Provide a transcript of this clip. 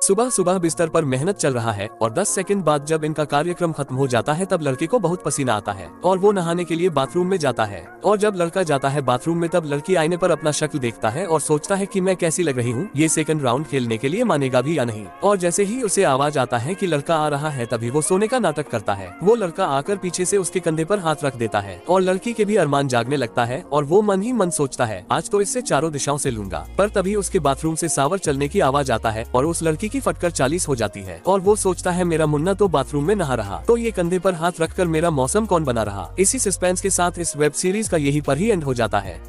सुबह सुबह बिस्तर पर मेहनत चल रहा है और 10 सेकंड बाद जब इनका कार्यक्रम खत्म हो जाता है तब लड़के को बहुत पसीना आता है और वो नहाने के लिए बाथरूम में जाता है। और जब लड़का जाता है बाथरूम में तब लड़की आईने पर अपना शक्ल देखता है और सोचता है कि मैं कैसी लग रही हूँ, ये सेकंड राउंड खेलने के लिए मानेगा भी या नहीं। और जैसे ही उसे आवाज आता है कि लड़का आ रहा है तभी वो सोने का नाटक करता है। वो लड़का आकर पीछे से उसके कंधे पर हाथ रख देता है और लड़की के भी अरमान जागने लगता है और वो मन ही मन सोचता है आज तो इससे चारों दिशाओं से लूंगा। पर तभी उसके बाथरूम से शावर चलने की आवाज आता है और उस लड़की की फटकर 40 हो जाती है और वो सोचता है मेरा मुन्ना तो बाथरूम में नहा रहा, तो ये कंधे पर हाथ रखकर मेरा मौसम कौन बना रहा। इसी सस्पेंस के साथ इस वेब सीरीज का यही पर ही एंड हो जाता है।